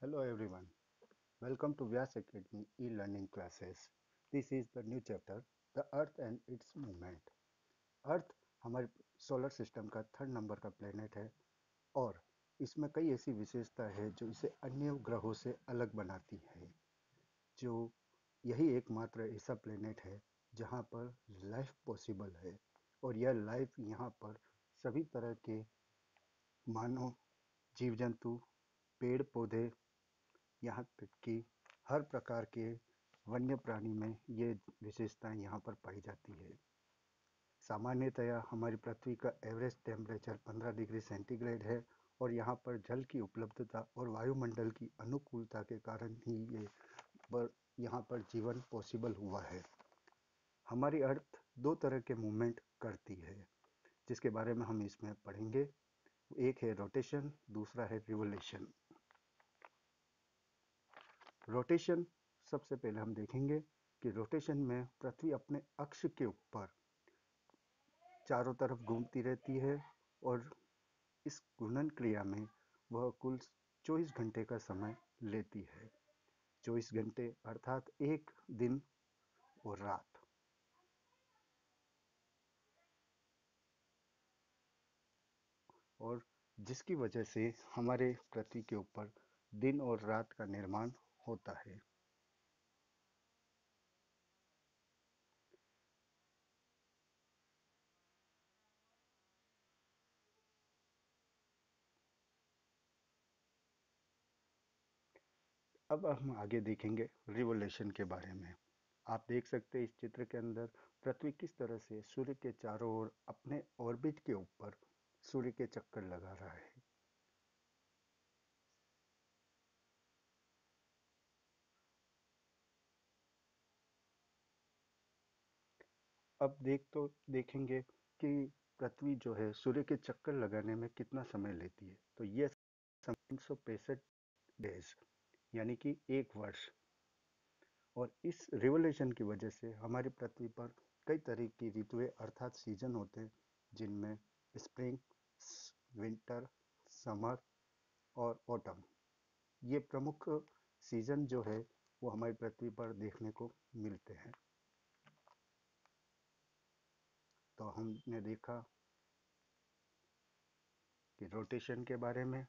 Hello everyone, welcome to Vyas Academy e-learning classes. This is the new chapter, the Earth and its movement. Earth हमारे solar system का third number का planet है और इसमें कई ऐसी विशेषता है जो इसे अन्य ग्रहों से अलग बनाती है। जो यही एकमात्र ऐसा प्लेनेट है जहाँ पर लाइफ पॉसिबल है और यह लाइफ यहाँ पर सभी तरह के मानव, जीव जंतु, पेड़ पौधे, यहाँ तक कि हर प्रकार के वन्य प्राणी में ये विशेषताएं यहाँ पर पाई जाती है। सामान्यतया हमारी पृथ्वी का एवरेज टेम्परेचर 15 डिग्री सेंटीग्रेड है और यहाँ पर जल की उपलब्धता और वायुमंडल की अनुकूलता के कारण ही यहाँ पर जीवन पॉसिबल हुआ है। हमारी अर्थ दो तरह के मूवमेंट करती है जिसके बारे में हम इसमें पढ़ेंगे। एक है रोटेशन, दूसरा है रिवोल्यूशन। रोटेशन सबसे पहले हम देखेंगे कि रोटेशन में पृथ्वी अपने अक्ष के ऊपर चारों तरफ घूमती रहती है और इस घूर्णन क्रिया में वह कुल 24 घंटे का समय लेती है। 24 घंटे अर्थात एक दिन और रात। और जिसकी वजह से हमारे पृथ्वी के ऊपर दिन और रात का निर्माण होता है। अब हम आगे देखेंगे रिवोल्यूशन के बारे में। आप देख सकते हैं इस चित्र के अंदर पृथ्वी किस तरह से सूर्य के चारों ओर अपने ऑर्बिट के ऊपर सूर्य के चक्कर लगा रहा है। अब देखेंगे कि पृथ्वी जो है सूर्य के चक्कर लगाने में कितना समय लेती है। तो यह 365 डेज यानी कि एक वर्ष। और इस रिवोल्यूशन की वजह से हमारी पृथ्वी पर कई तरह की ऋतुएं अर्थात सीजन होते हैं जिनमें स्प्रिंग, विंटर, समर और ऑटम, ये प्रमुख सीजन जो है वो हमारी पृथ्वी पर देखने को मिलते हैं। तो हमने देखा कि रोटेशन के बारे में,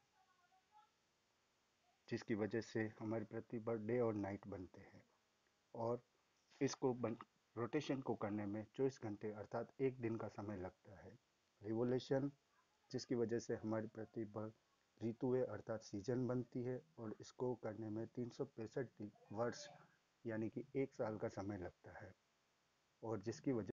जिसकी वजह से हमारी पृथ्वी पर डे और नाइट बनते हैं और इसको रोटेशन को करने में 24 घंटे अर्थात एक दिन का समय लगता है। रिवोल्यूशन जिसकी वजह से हमारी पृथ्वी पर ऋतुएं अर्थात सीजन बनती है और इसको करने में 365 वर्ष यानी कि एक साल का समय लगता है और जिसकी वजह